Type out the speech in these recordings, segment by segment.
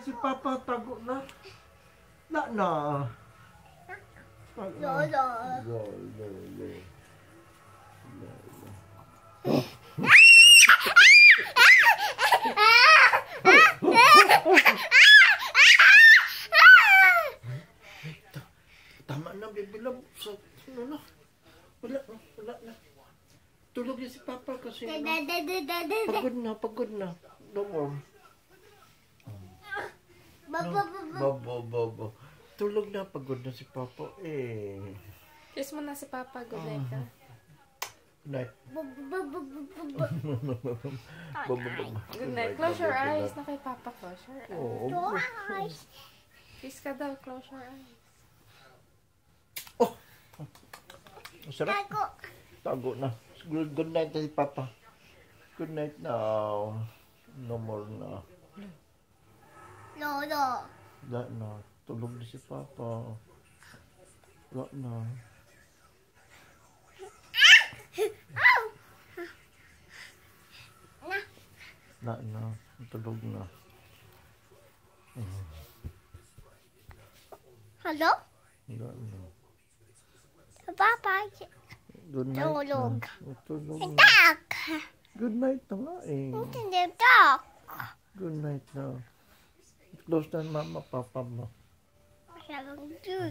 si Papa, tago na. Na. Lolo. Lolo. Tama na, bibilang. Ano na? Wala na. Tulog niya si Papa kasi pagod na. Don't worry. Babo. Tulog na, pagod na si Papa eh. Kiss mo na si Papa, good night ka. Good night. Good night. Close your eyes na kay Papa. Close your eyes. Kiss ka daw, close your eyes. Masarap. Tago na. Good night na si Papa. Good night now. No more na. Lolo. Wala na. Tulog na si Papa. Wala na. Wala na. Tulog na. Hello? Wala na. Papa. Good night Tulog. na. Tulog na. Tak. Good night na nga eh. Hindi tak. Good night na. Close na mama, papa mo. Masyadong dun.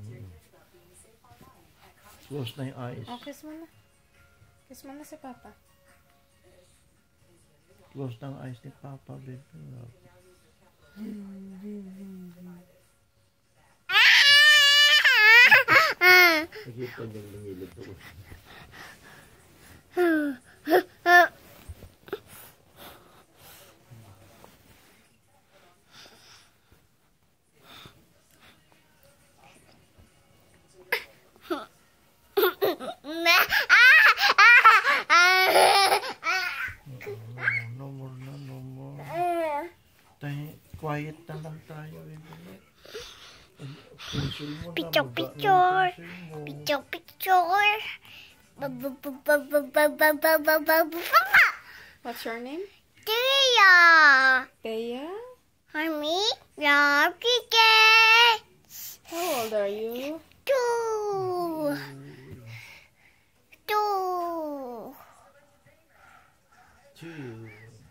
Close na yung eyes. Oh, kiss mo na. Kiss mo na si Papa. Close na ang eyes ni Papa, baby. Nakita niyo yung lingilid ko. No more. Quiet na lang tayo. Picture. What's your name? Tia. Thea? Mommy, your tickets. How old are you? 2. Two.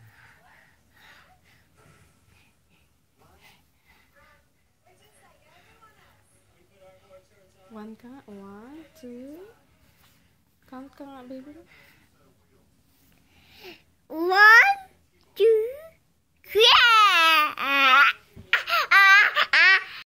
One ka? 1, 2. Count ka nga, baby. 1.